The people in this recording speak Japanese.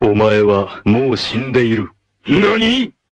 お前はもう死んでいる。 何？